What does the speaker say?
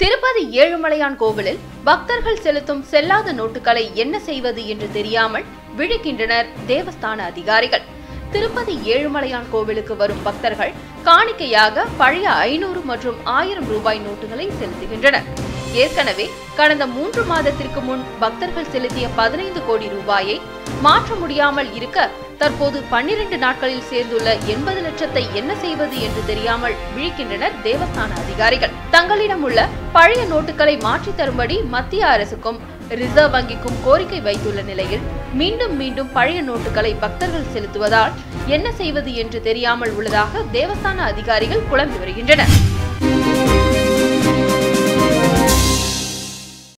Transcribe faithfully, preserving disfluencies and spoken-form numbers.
திருப்பதி ஏழுமலையான் கோவிலில் பக்தர்கள் செலுத்தும் செல்லாத நோட்டுகளை என்ன செய்வது என்று தெரியாமல் விழிக்கின்றனர் தேவஸ்தான அதிகாரிகள். திருப்பதி ஏழுமலையான் கோவிலுக்கு வரும் பக்தர்கள் காணிக்கையாக பழைய ஐநூறு மற்றும் ஆயிரம் ரூபாய் நோட்டுகளை செலுத்துகின்றனர். ஏற்கனவே கடந்த மூன்று மாதத்திற்கு முன் பக்தர்கள் செலுத்திய பதினைந்து கோடி ரூபாயை மாற்ற முடியாமல் இருக்க தற்போது பன்னிரண்டு நாட்களில் சேர்ந்துள்ள எண்பது லட்சத்தை என்ன செய்வது என்று தெரியாமல் விழிக்கின்றனர் தேவஸ்தான அதிகாரிகள். தங்களிடம் உள்ள பழைய நோட்டுகளை மாற்றி தரும்படி மத்திய அரசுக்கும் ரிசர்வ் வங்கிக்கும் கோரிக்கை வைத்துள்ள நிலையில் மீண்டும் மீண்டும் பழைய நோட்டுகளை பக்தர்கள் செலுத்துவதால் என்ன செய்வது என்று தெரியாமல் உள்ளதாக தேவஸ்தான அதிகாரிகள் புலம்பி வருகின்றனர்.